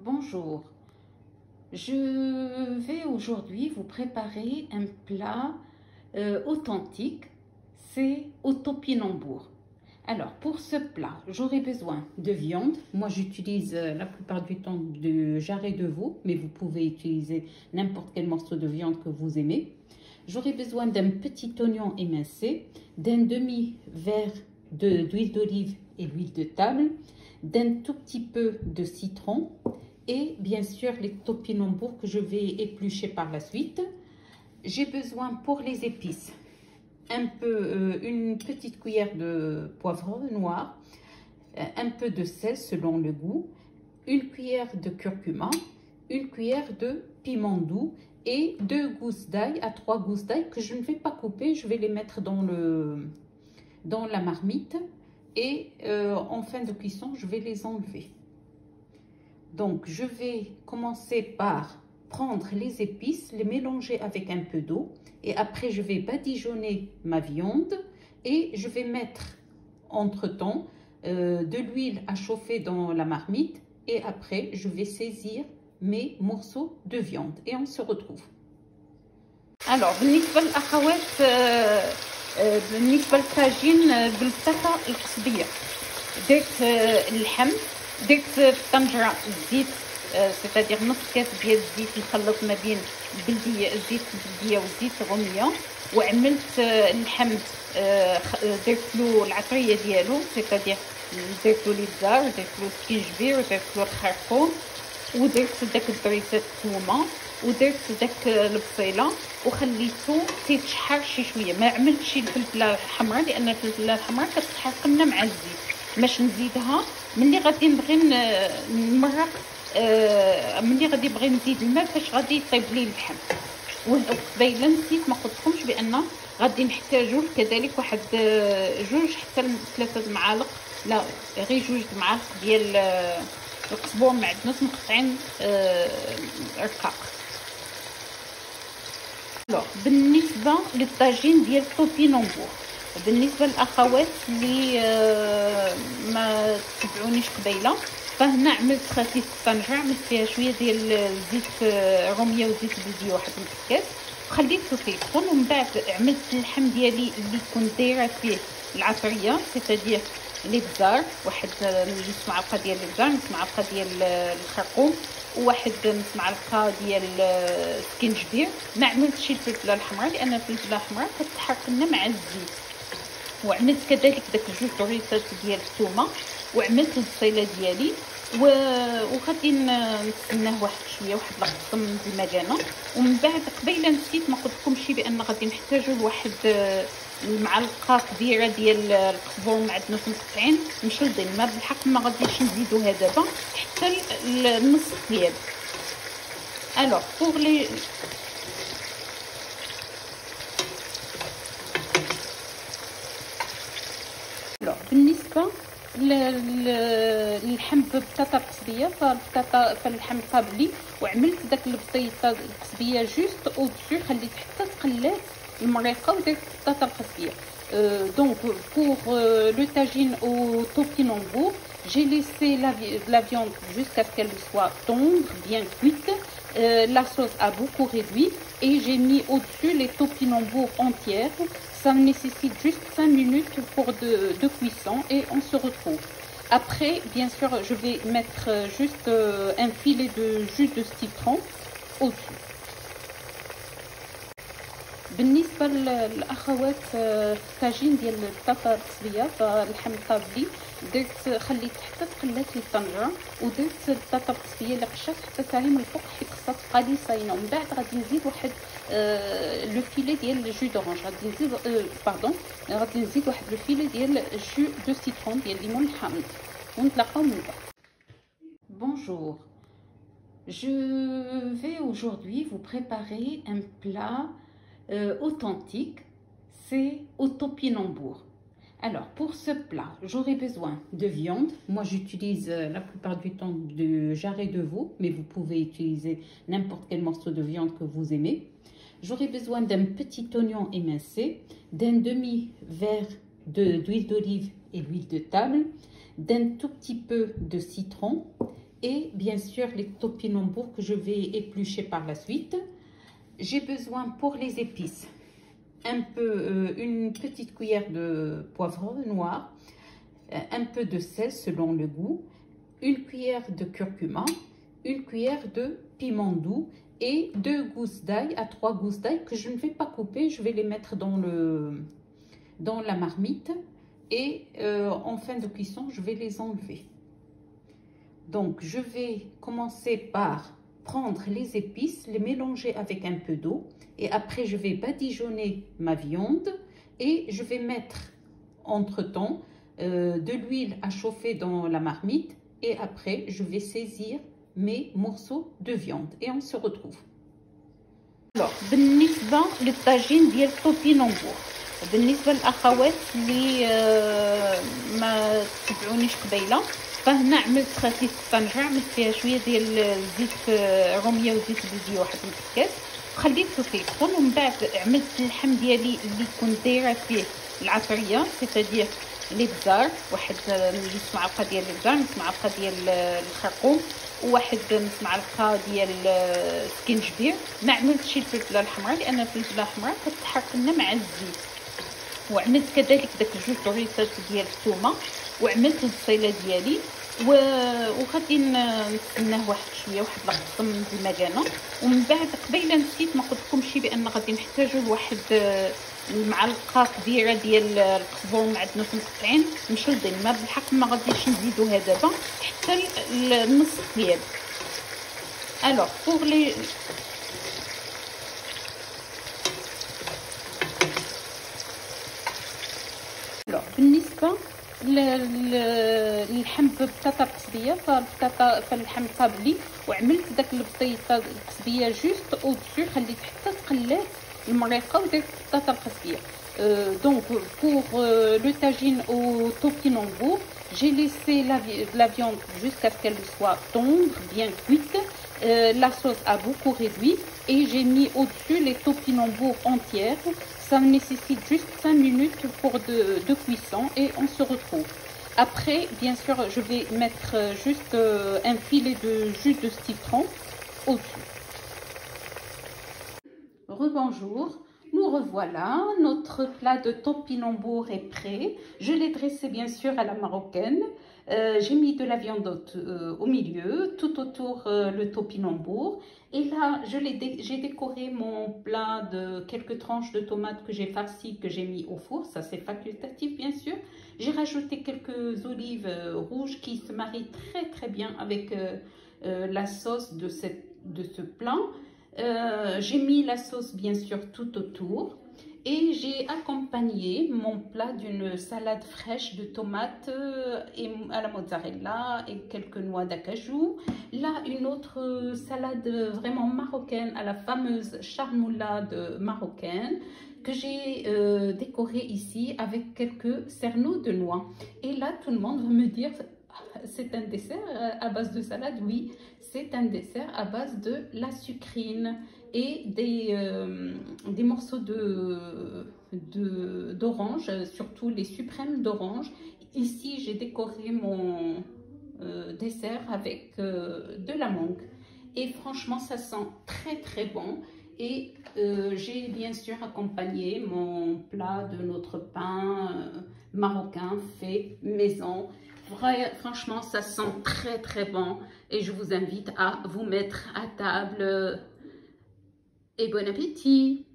Bonjour, je vais aujourd'hui vous préparer un plat authentique, c'est au topinambour. Alors pour ce plat, j'aurai besoin de viande. Moi j'utilise la plupart du temps du jarret de veau, mais vous pouvez utiliser n'importe quel morceau de viande que vous aimez. J'aurai besoin d'un petit oignon émincé, d'un demi-verre d'huile d'olive et l'huile de table, d'un tout petit peu de citron et bien sûr les topinambours que je vais éplucher par la suite. J'ai besoin pour les épices une petite cuillère de poivre noir, un peu de sel selon le goût, une cuillère de curcuma, une cuillère de piment doux et 2 gousses d'ail à 3 gousses d'ail que je ne vais pas couper, je vais les mettre dans la marmite et en fin de cuisson je vais les enlever. Donc je vais commencer par prendre les épices, les mélanger avec un peu d'eau et après je vais badigeonner ma viande et je vais mettre entre-temps de l'huile à chauffer dans la marmite et après je vais saisir mes morceaux de viande et on se retrouve. Alors بالنسبة للأخوات بالنسبة للطاجين بالبطاطا القصبية درت اللحم، درت في الطنجرة الزيت سيتادير نص كاس ديال الزيت مخلط ما بين الزيت البلدية والزيت الرومية، وعملت اللحم درت له العطرية ديالو سيتادير درت له الابزار ودرت له السكينجبير ودرت له الخرقوم ودرت داك الدريسات الثومه ودرت داك البصيله وخليته تيتشحر شي شويه. ما عملتش الفلفله الحمراء لان الفلفله الحمراء كتحرق لنا مع الزيت، باش نزيدها ملي غادي نبغي نمرق، ملي غادي نبغي نزيد الماء فاش غادي يطيب لي اللحم. وقبيله نسيت ما قلتلكمش بان غادي نحتاجو كذلك واحد 2 حتى 3 معالق، لا غير 2 معالق ديال القزبور معدنوس مقطعين رقاق. بالنسبه للطاجين ديال التوبينامبور، بالنسبه للاخوات اللي ما تبعونيش قبيله، فهنا عملت خفيف الطنجره، عملت فيها شويه ديال زيت روميه وزيت بلديه واحد نص كاس وخليته تيسخن، ومن بعد عملت اللحم ديالي اللي كنت دايره فيه العطريه سيتادير الابزار، واحد نص معلقه ديال الابزار، نص معلقه ديال الخرقوم، وواحد نص معلقه ديال السكينجبير. ما عملتش الفلفله الحمراء لان الفلفله الحمراء كتحرق لنا مع الزيت. وعملت كذلك داك 2 طريصات ديال الثومه، وعملت البصيله ديالي وغادي نستناه واحد شويه، واحد لقطه من المكانه. ومن بعد قبيله نسيت ما قلتلكمش بان غادي نحتاجو لواحد المعلقه كبيره ديال القزبور معدنوس مقطعين مشلضين. ما بالحق ما غاديش نزيدوها دابا حتى النص ديال. الوغ بوغ لي بالنسبه للحم ببطاطا قصبيه، فاللحم طابلي وعملت داك البطيطه القصبيه جوست او دسو، خليت حتى تقلات المريقه ودرت البطاطا القصبيه. Donc pour le tagine au topinambour, j'ai laissé la viande jusqu'à ce qu'elle soit tendre, bien cuite. La sauce a beaucoup réduit et j'ai mis au-dessus les topinambours entières. Ça nécessite juste 5 minutes pour de cuisson et on se retrouve. Après, bien sûr, je vais mettre juste un filet de jus de citron au-dessus. بالنسبه للاخوات الطاجين ديال البطاطا القصبيه فاللحم طابلي، خليت حتى تقلات لي الطنجره ودرت البطاطا القصبيه اللي قشرت حطيتها من الفوق حيت خصها تبقى لي صاينه. ومن بعد غادي نزيد واحد لو فيلي ديال الجو دورانج، غادي نزيد غادي نزيد واحد لو فيلي ديال الجو دو سيترون ديال الليمون الحامض ونتلاقاو من بعد. Bonjour, je vais aujourd'hui vous préparer un plat authentique, c'est au topinambour. Alors pour ce plat, j'aurai besoin de viande. Moi j'utilise la plupart du temps du jarret de veau, mais vous pouvez utiliser n'importe quel morceau de viande que vous aimez. J'aurai besoin d'un petit oignon émincé, d'un demi-verre d'huile d'olive et l'huile de table, d'un tout petit peu de citron et bien sûr les topinambours que je vais éplucher par la suite. J'ai besoin pour les épices une petite cuillère de poivre noir, un peu de sel selon le goût, une cuillère de curcuma, une cuillère de piment doux et 2 gousses d'ail à 3 gousses d'ail que je ne vais pas couper, je vais les mettre dans la marmite et en fin de cuisson je vais les enlever. Donc je vais commencer par prendre les épices, les mélanger avec un peu d'eau et après je vais badigeonner ma viande et je vais mettre entre-temps de l'huile à chauffer dans la marmite et après je vais saisir mes morceaux de viande et on se retrouve. Alors, بالنسبة للطاجين ديال التوبينامبور، بالنسبة للأخوات اللي ما تبعونيش قبيلة، فهنا عملت خفيف الطنجرة، عملت فيها شوية ديال زيت رومية وزيت بلدية واحد الكاس، خليته في الفرن ومن بعد عملت اللحم ديالي اللي كنت دايرة فيه العطرية، سيتادير الابزار، واحد نص معلقة ديال الابزار، نص معلقة ديال الخرقوم، وواحد نص معلقة ديال السكينجبير. ما عملتش الفلفلة الحمراء لأن الفلفلة الحمراء كتحرق لنا مع الزيت. وعملت كذلك داك جوج طريصات ديال الثومه وعملت البصيله ديالي وغادي نستناه واحد شويه، واحد لقطه من المكانه. ومن بعد قبيله نسيت ما قلت لكمش بان غادي نحتاجو لواحد المعلقه كبيره ديال القزبر معدنوس مقطعين مشلضين، ما بالحق ما غاديش نزيدوها دابا حتى النص ديال. الوغ بوغ لي بالنسبه للحم ببطاطا القصبيه، فاللحم طاب لي وعملت داك البطيطه القصبيه جوست او دسو، خليت حتى تقلات المريقه ودرت البطاطا القصبيه. Donc pour le tagine au topinambour, j'ai laissé la viande jusqu'à ce qu'elle soit tendre, bien cuite. La sauce a beaucoup réduit et j'ai mis au-dessus les topinambours entières. Ça nécessite juste 5 minutes pour de cuisson et on se retrouve. Après, bien sûr, je vais mettre juste un filet de jus de citron au-dessus. Rebonjour. Nous revoilà, notre plat de topinambour est prêt. Je l'ai dressé bien sûr à la marocaine. J'ai mis de la viande au milieu, tout autour le topinambour. Et là, j'ai décoré mon plat de quelques tranches de tomates que j'ai farcies, que j'ai mis au four. Ça, c'est facultatif bien sûr. J'ai rajouté quelques olives rouges qui se marient très très bien avec la sauce de ce plat. J'ai mis la sauce bien sûr tout autour et j'ai accompagné mon plat d'une salade fraîche de tomates et à la mozzarella et quelques noix d'acajou. Là, une autre salade vraiment marocaine à la fameuse charmoulade marocaine que j'ai décorée ici avec quelques cerneaux de noix. Et là, tout le monde va me dire: c'est un dessert à base de salade. Oui, c'est un dessert à base de la sucrine et des morceaux d'orange, surtout les suprêmes d'orange. Ici, j'ai décoré mon dessert avec de la mangue. Et franchement, ça sent très très bon. Et j'ai bien sûr accompagné mon plat de notre pain marocain fait maison. Franchement, ça sent très très bon et je vous invite à vous mettre à table et bon appétit!